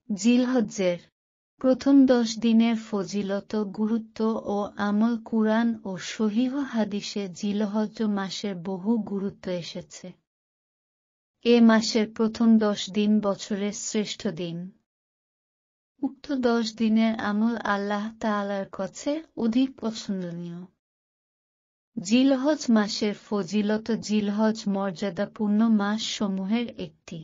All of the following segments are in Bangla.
জিলহজ্জের প্রথম 10 দিনের ফজিলত, গুরুত্ব ও আমল। কুরআন ও সহিহ হাদিসে জিলহজ্জ মাসের বহু গুরুত্ব এসেছে। এ মাসের প্রথম 10 দিন বছরের শ্রেষ্ঠ দিন। উক্ত 10 দিনের আমল আল্লাহ তাআলার কাছে অধিক পছন্দনীয়। জিলহজ মাসের ফজিলত। জিলহজ মর্যাদাপূর্ণ মাস সমূহের একটি।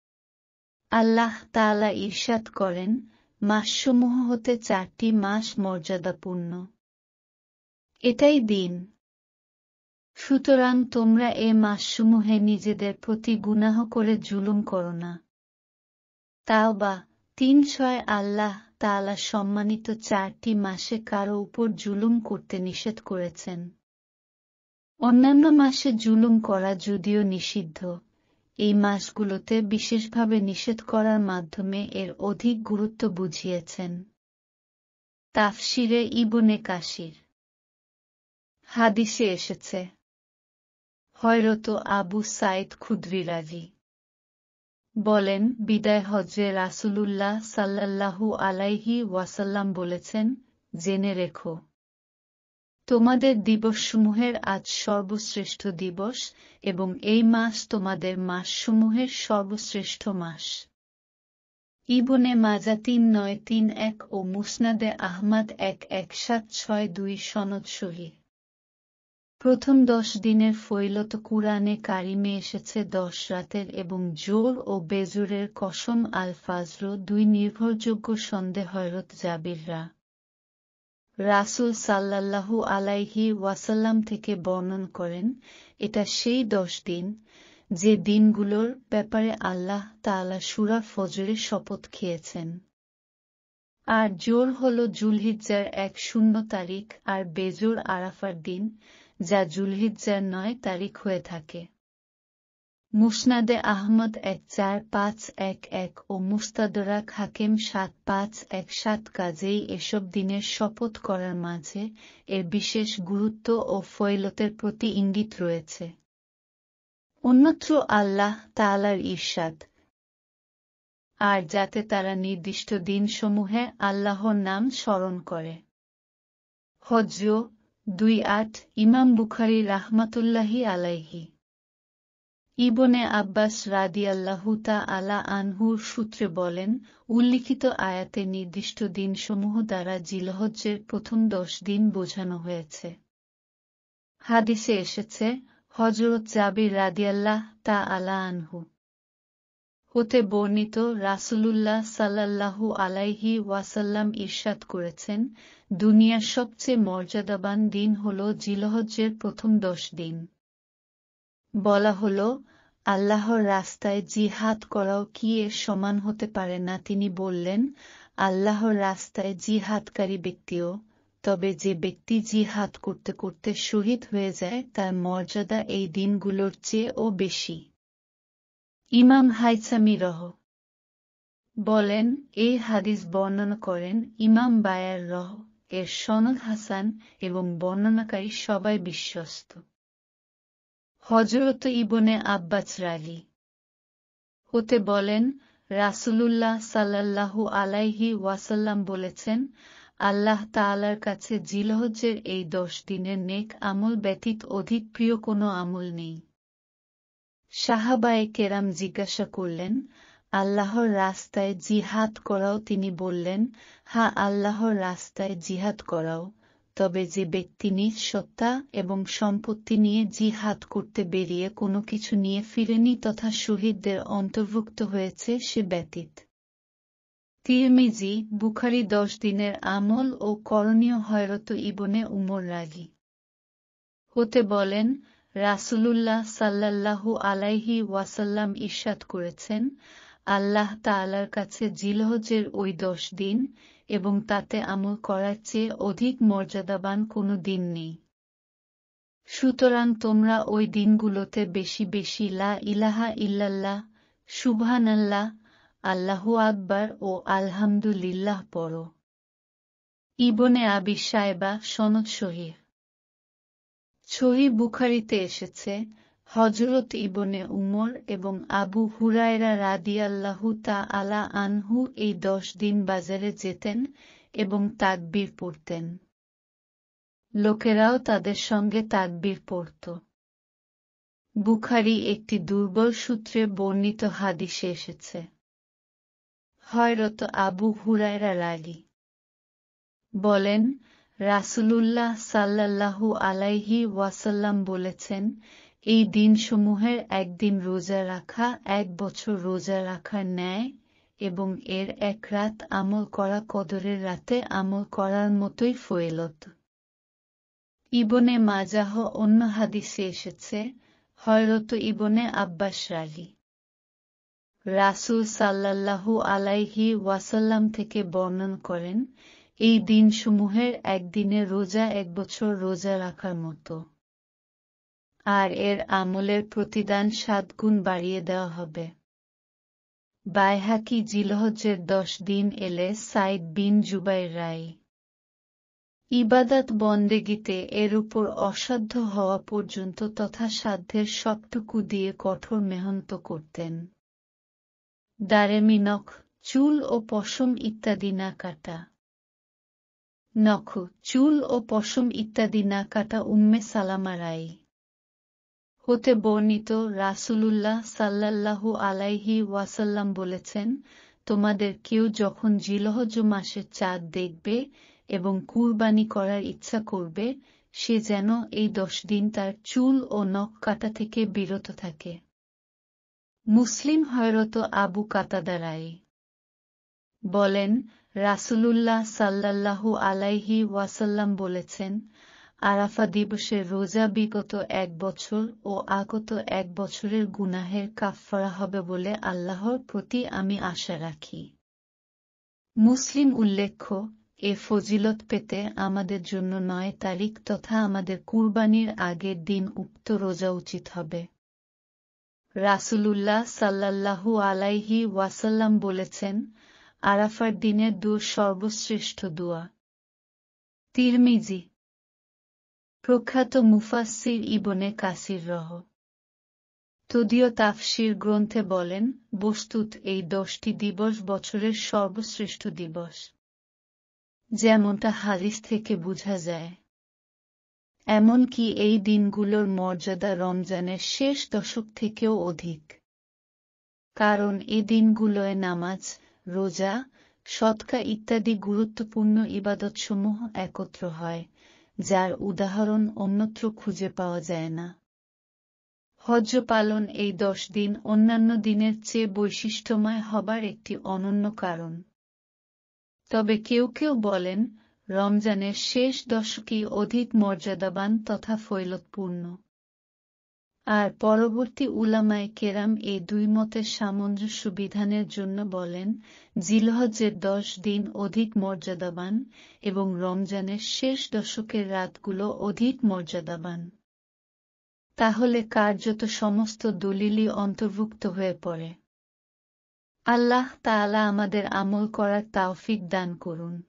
আল্লাহ তাআলা ইরশাদ করেন, মাসসমূহ হতে 4টি মাস মর্যাদাপূর্ণ। এটাই দিন। সুতরাং তোমরা এ মাসসমূহে নিজেদের প্রতি গুনাহ করে জুলুম করো না। তাওবা 3:6। আল্লাহ তাআলা সম্মানিত 4টি মাসে কারো উপর জুলুম করতে নিষেধ করেছেন। অন্যান্য মাসে জুলুম করা যদিও নিষিদ্ধ, এই মাসগুলোতে বিশেষভাবে নিষেধ করার মাধ্যমে এর অধিক গুরুত্ব বুঝিয়েছেন। তাফসিরে ইবনে কাসির। হাদিসে এসেছে, হযরত আবু সাঈদ খুদরী রাযি বলেন, বিদায় হজ্জে রাসূলুল্লাহ সাল্লাল্লাহু আলাইহি ওয়াসাল্লাম বলেছেন, জেনে রেখো, তোমাদের দিবসসমূহের আজ সর্বশ্রেষ্ঠ দিবস এবং এই মাস তোমাদের মাসসমূহের সর্বশ্রেষ্ঠ মাস। ইবনে মাজা 3931 ও মুসনাদে আহমদ 1176 সনদ সহিহ। প্রথম 10 দিনের ফজিলত। কুরআনে কারিমে এসেছে 10 রাতের এবং জোর ও বেজোরের কসম। আল ফাজর 2 নির্ভরযোগ্য সন্দেহ। হযরত জাবির রাসূল সাল্লাল্লাহু আলাইহি ওয়াসাল্লাম থেকে বর্ণন করেন, এটা সেই 10 দিন যে দিনগুলোর ব্যাপারে আল্লাহ তাআলা সূরা ফজরে শপথ খেয়েছেন। আর জোর হল যুলহিজ্জার 10 তারিখ আর বেজোর আরাফার দিন, যা যুলহিজ্জার 9 তারিখ হয়ে থাকে। মুসনাদে আহমদ 14511 ও মুস্তাদরাক হাকিম 7517। কাজেই এসব দিনের শপথ করার মাঝে এর বিশেষ গুরুত্ব ও ফজিলতের প্রতি ইঙ্গিত রয়েছে। অন্যত্র আল্লাহ তাআলার ইরশাদ, আর যাতে তারা নির্দিষ্ট দিনসমূহে আল্লাহর নাম স্মরণ করে। হজ্জ 2:8। ইমাম বুখারী রাহমাতুল্লাহি আলাইহি ইবনে আব্বাস রাদিয়াল্লাহু তাআলা আনহুর সূত্রে বলেন, উল্লিখিত আয়াতে নির্দিষ্ট দিনসমূহ দ্বারা জিলহজ্জের প্রথম 10 দিন বোঝানো হয়েছে। হাদিসে এসেছে, হযরত জাবির রাদিয়াল্লাহু তাআলা আনহু হতে বর্ণিত, রাসূলুল্লাহ সাল্লাল্লাহু আলাইহি ওয়াসাল্লাম ইরশাদ করেছেন, দুনিয়ার সবচেয়ে মর্যাদাবান দিন হল জিলহজ্জের প্রথম 10 দিন। বলা হল, আল্লাহর রাস্তায় জিহাদ করাও কি এর সমান হতে পারে না? তিনি বললেন, আল্লাহর রাস্তায় জিহাদকারী ব্যক্তিও, তবে যে ব্যক্তি জিহাদ করতে করতে শহীদ হয়ে যায় তার মর্যাদা এই দিনগুলোর চেয়েও বেশি। ইমাম হাইসামি বলেন, এই হাদিস বর্ণনা করেন ইমাম বায়ার এর সনদ হাসান এবং বর্ণনাকারী সবাই বিশ্বস্ত। হযরত ইবনে আব্বাস হতে বলেন, রাসূলুল্লাহ সাল্লাল্লাহু আলাইহি ওয়াসাল্লাম বলেছেন, আল্লাহ তাআলার কাছে জিলহজ্জের এই 10 দিনের নেক আমল ব্যতীত অধিক প্রিয় কোনো আমল নেই। সাহাবায়ে কেরাম জিজ্ঞাসা করলেন, আল্লাহর রাস্তায় জিহাদ করাও? তিনি বললেন, হ্যাঁ, আল্লাহর রাস্তায় জিহাদ করাও, তবে যে ব্যক্তি নিজ সত্তা এবং সম্পত্তি নিয়ে জিহাদ করতে বেরিয়ে কোনো কিছু নিয়ে ফিরেনি তথা শহীদদের অন্তর্ভুক্ত হয়েছে সে ব্যতীত। তিরমিজি। বুখারী 10 দিনের আমল ও করণীয়। হযরত ইবনে উমর হতে বলেন, রাসূলুল্লাহ সাল্লাল্লাহু আলাইহি ওয়াসাল্লাম ইরশাদ করেছেন, আল্লাহ তাআলার কাছে জিলহজ্জের ওই 10 দিন এবং তাতে আমল করার চেয়ে অধিক মর্যাদাবান কোনো দিন নেই। সুতরাং তোমরা ওই দিনগুলোতে বেশি বেশি লা ইলাহা ইল্লাল্লাহ, সুবহানাল্লাহ, আল্লাহু আকবার ও আলহামদুলিল্লাহ পড়ো। ইবনে আবি শায়বা। সনদ সহিহ বুখারীতে এসেছে, হযরত ইবনে উমর এবং আবু হুরায়রা রাদিয়াল্লাহু তাআলা আনহু এই 10 দিন বাজারে যেতেন এবং তাকবীর পড়তেন। লোকেরাও তাদের সঙ্গে তাকবীর পড়ত। বুখারী একটি দুর্বল সূত্রে বর্ণিত হাদিসে এসেছে। হযরত আবু হুরায়রা রাদি বলেন, রাসূলুল্লাহ সাল্লাল্লাহু আলাইহি ওয়াসাল্লাম বলেছেন, এই দিনসমূহের একদিন রোজা রাখা 1 বছর রোজা রাখার ন্যায় এবং এর এক রাত আমল করা কদরের রাতে আমল করার মতোই ফজিলত। ইবনে মাজাহ অন্য হাদিসে এসেছে, হযরত ইবনে আব্বাস রাদি রাসূল সাল্লাল্লাহু আলাইহি ওয়াসাল্লাম থেকে বর্ণনা করেন, এই দিনসমূহের একদিনে রোজা 1 বছর রোজা রাখার মতো, আর এর আমলের প্রতিদান 7 গুণ বাড়িয়ে দেওয়া হবে। বাইহাকি জিলহজ্জের 10 দিন এলে সাইদ বিন জুবাইর রায় ইবাদত বন্দেগীতে এর উপর অসাধ্য হওয়া পর্যন্ত তথা সাধ্যের সবটুকু দিয়ে কঠোর মেহনত করতেন। দারেমি নখ, চুল ও পশম ইত্যাদি না কাটা। নখ, চুল ও পশম ইত্যাদি না কাটা উম্মে সালামা রায় হতে বর্ণিত, রাসূলুল্লাহ সাল্লাল্লাহু আলাইহি ওয়াসাল্লাম বলেছেন, তোমাদের কেউ যখন জিলহজ মাসের চাঁদ দেখবে এবং কুরবানি করার ইচ্ছা করবে, সে যেন এই 10 দিন তার চুল ও নখ কাটা থেকে বিরত থাকে। মুসলিম হযরত আবু কাতাদা রায় বলেন, রাসূলুল্লাহ সাল্লাল্লাহু আলাইহি ওয়াসাল্লাম বলেছেন, আরাফা দিবসের রোজা বিগত 1 বছর ও আগত 1 বছরের গুনাহের কাফফারা হবে বলে আল্লাহর প্রতি আমি আশা রাখি। মুসলিম উল্লেখ্য, এ ফজিলত পেতে আমাদের জন্য 9 তারিখ তথা আমাদের কুরবানির আগের দিন উক্ত রোজা উচিত হবে। রাসূলুল্লাহ সাল্লাল্লাহু আলাইহি ওয়াসাল্লাম বলেছেন, আরাফার দিনের দোয়া সর্বশ্রেষ্ঠ দোয়া। তিরমিজি। প্রখ্যাত মুফাসসির ইবনে কাসির তদীয় তাফসীর গ্রন্থে বলেন, বস্তুত এই 10টি দিবস বছরের সর্বশ্রেষ্ঠ দিবস, যেমনটা হাদিস থেকে বোঝা যায়। এমনকি এই দিনগুলোর মর্যাদা রমজানের শেষ দশক থেকেও অধিক, কারণ এই দিনগুলোয় নামাজ, রোজা, সদকা ইত্যাদি গুরুত্বপূর্ণ ইবাদতসমূহ একত্র হয়, যার উদাহরণ অন্যত্র খুঁজে পাওয়া যায় না। হজ্জ পালন এই 10 দিন অন্যান্য দিনের চেয়ে বৈশিষ্ট্যময় হবার একটি অনন্য কারণ। তবে কেউ কেউ বলেন, রমজানের শেষ দশকই অধিক মর্যাদাবান তথা ফজিলতপূর্ণ। আর পরবর্তী উলামায়ে কেরাম এই দুই মতের সামঞ্জস্য বিধানের জন্য বলেন, জিলহজ্জের 10 দিন অধিক মর্যাদাবান এবং রমজানের শেষ দশকের রাতগুলো অধিক মর্যাদাবান। তাহলে কার্যত সমস্ত দলিলই অন্তর্ভুক্ত হয়ে পড়ে। আল্লাহ তাআলা আমাদের আমল করার তাওফিক দান করুন।